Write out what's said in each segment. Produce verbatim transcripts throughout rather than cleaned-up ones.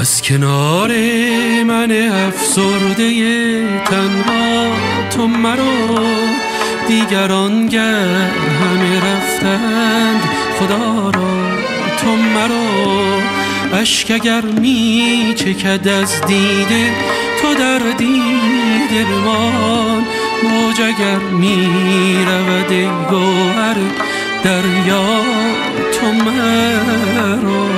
از کنار من افسرده تنها تو مرو. دیگران گر همه رفتند خدا را تو مرو. اشک اگر می چکد از دیده تو در دیده بمان. موج اگر می رود ای گوهر دریا تو مرو.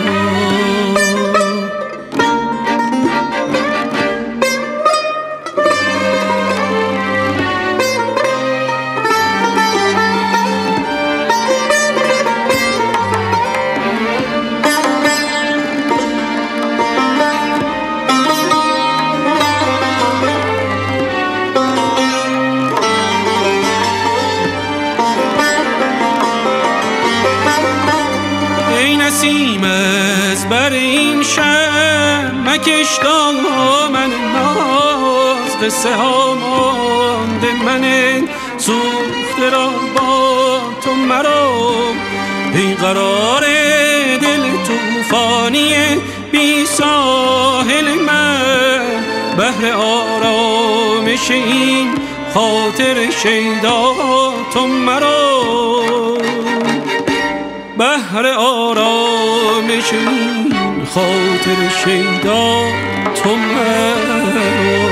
نسیم از بر این شهر مکش دامن ناز. قصه ها مانده من سوخته را با تو مرو. ای قرار دل توفانی بی ساحل من. بهر آرامش این خاطر شیدا تو مرو. بهر آرامش این خاطر شیدا تو مرو.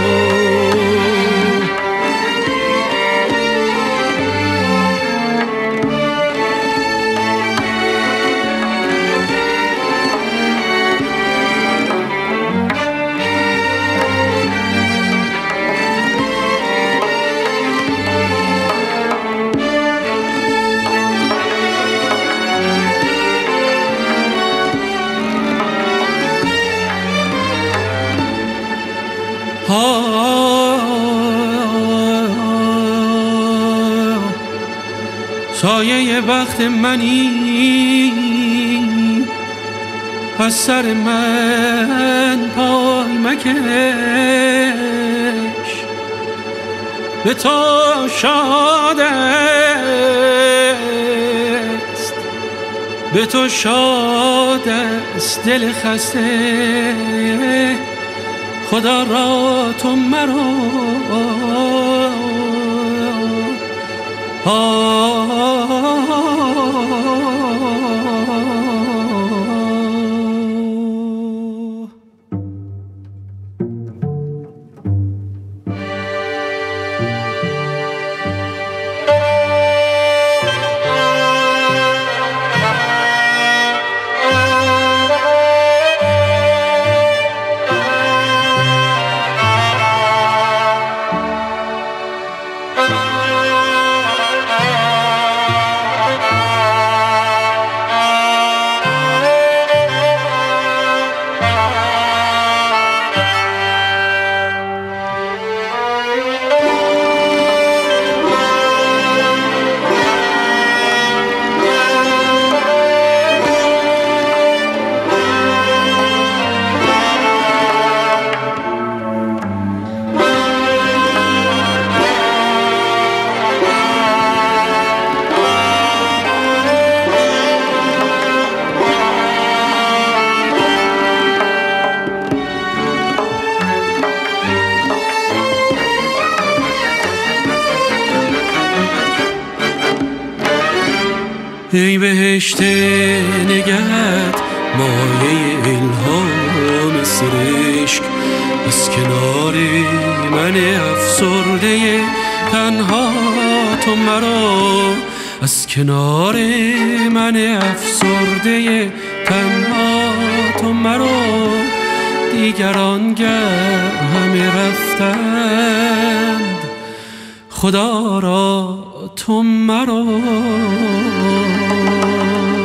سایه وقت منی از سر من پای مکش. به تو شاد است به تو شاد است دل خسته. خدا را تو مرو. ای بهشت نگهت مایه الهام سرشک. از کنار من افسرده تنها تو مرو. از کنار من افسرده تنها تو مرو. دیگران گر همه رفتند خدا را تو مرو.